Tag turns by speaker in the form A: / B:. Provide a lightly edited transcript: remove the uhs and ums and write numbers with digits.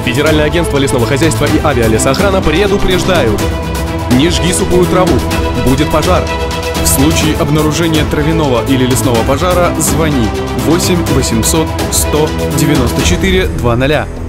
A: Федеральное агентство лесного хозяйства и авиалесоохрана предупреждают: не жги сухую траву, будет пожар. В случае обнаружения травяного или лесного пожара звони 8 800 194 00.